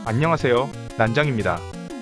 안녕하세요, 난장입니다.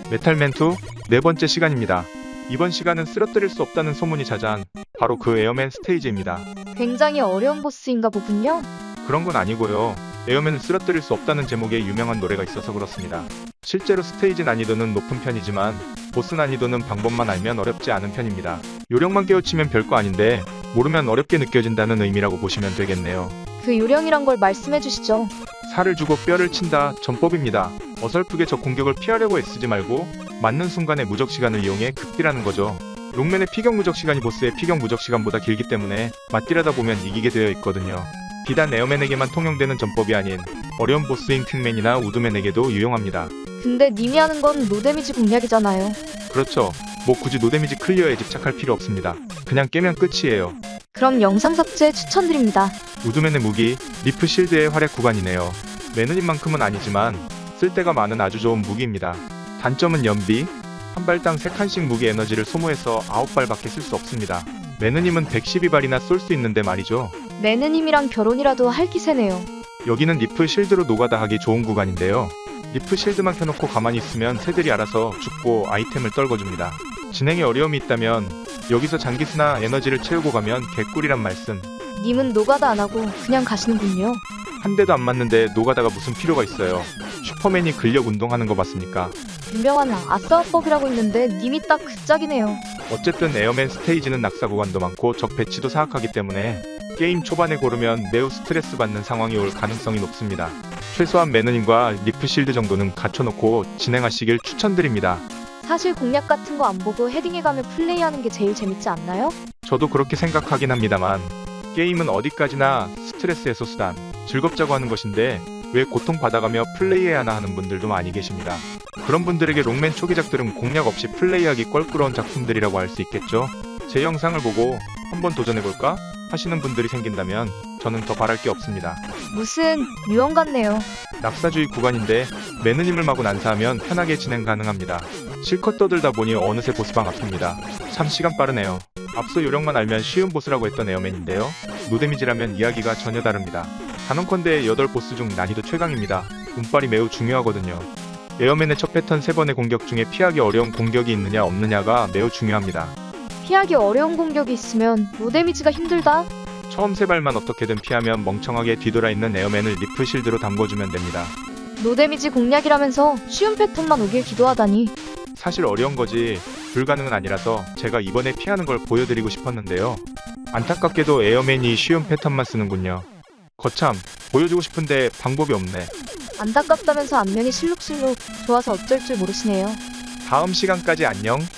메탈맨2 네 번째 시간입니다. 이번 시간은 쓰러뜨릴 수 없다는 소문이 자자한 바로 그 에어맨 스테이지입니다. 굉장히 어려운 보스인가 보군요. 그런 건 아니고요. 에어맨을 쓰러뜨릴 수 없다는 제목의 유명한 노래가 있어서 그렇습니다. 실제로 스테이지 난이도는 높은 편이지만 보스 난이도는 방법만 알면 어렵지 않은 편입니다. 요령만 깨우치면 별거 아닌데 모르면 어렵게 느껴진다는 의미라고 보시면 되겠네요. 그 요령이란 걸 말씀해 주시죠. 살을 주고 뼈를 친다 전법입니다. 어설프게 적 공격을 피하려고 애쓰지 말고 맞는 순간에 무적 시간을 이용해 극딜하는 거죠. 롱맨의 피격 무적 시간이 보스의 피격 무적 시간보다 길기 때문에 맞딜하다 보면 이기게 되어 있거든요. 비단 에어맨에게만 통용되는 전법이 아닌 어려운 보스인 킹맨이나 우드맨에게도 유용합니다. 근데 님이 하는 건 노데미지 공략이잖아요. 그렇죠. 뭐 굳이 노데미지 클리어에 집착할 필요 없습니다. 그냥 깨면 끝이에요. 그럼 영상 삭제 추천드립니다. 우드맨의 무기 리프 실드의 활약 구간이네요. 매너님만큼은 아니지만 쓸데가 많은 아주 좋은 무기입니다. 단점은 연비, 한 발당 3칸씩 무기 에너지를 소모해서 9발밖에 쓸 수 없습니다. 매너님은 112발이나 쏠 수 있는데 말이죠. 매느님이랑 결혼이라도 할 기세네요. 여기는 리프 실드로 노가다 하기 좋은 구간인데요. 리프 실드만 켜놓고 가만히 있으면 새들이 알아서 죽고 아이템을 떨궈줍니다. 진행에 어려움이 있다면 여기서 장기스나 에너지를 채우고 가면 개꿀이란 말씀. 님은 노가다 안 하고 그냥 가시는군요. 한 대도 안 맞는데 노가다가 무슨 필요가 있어요. 슈퍼맨이 근력 운동하는 거 봤습니까? 유명한 아싸법이라고 있는데 님이 딱 그 짝이네요. 어쨌든 에어맨 스테이지는 낙사 구간도 많고 적 배치도 사악하기 때문에 게임 초반에 고르면 매우 스트레스 받는 상황이 올 가능성이 높습니다. 최소한 매너님과 리프 실드 정도는 갖춰놓고 진행하시길 추천드립니다. 사실 공략 같은 거 안 보고 헤딩해가며 플레이하는 게 제일 재밌지 않나요? 저도 그렇게 생각하긴 합니다만 게임은 어디까지나 스트레스 해소 수단, 즐겁자고 하는 것인데 왜 고통받아가며 플레이해야 하나 하는 분들도 많이 계십니다. 그런 분들에게 롱맨 초기작들은 공략 없이 플레이하기 껄끄러운 작품들이라고 할 수 있겠죠. 제 영상을 보고 한번 도전해볼까? 하시는 분들이 생긴다면 저는 더 바랄 게 없습니다. 무슨 유언 같네요. 낙사주의 구간인데 매느님을 마구 난사하면 편하게 진행 가능합니다. 실컷 떠들다 보니 어느새 보스방 앞입니다. 참 시간 빠르네요. 앞서 요령만 알면 쉬운 보스라고 했던 에어맨인데요. 노데미지라면 이야기가 전혀 다릅니다. 단언컨대 8보스 중 난이도 최강입니다. 운빨이 매우 중요하거든요. 에어맨의 첫 패턴 3번의 공격 중에 피하기 어려운 공격이 있느냐 없느냐가 매우 중요합니다. 피하기 어려운 공격이 있으면 노데미지가 힘들다? 처음 3발만 어떻게든 피하면 멍청하게 뒤돌아 있는 에어맨을 리프 실드로 담궈주면 됩니다. 노데미지 공략이라면서 쉬운 패턴만 오길 기도하다니. 사실 어려운 거지 불가능은 아니라서 제가 이번에 피하는 걸 보여드리고 싶었는데요. 안타깝게도 에어맨이 쉬운 패턴만 쓰는군요. 거참 보여주고 싶은데 방법이 없네. 안타깝다면서 안면이 실룩실룩 좋아서 어쩔 줄 모르시네요. 다음 시간까지 안녕.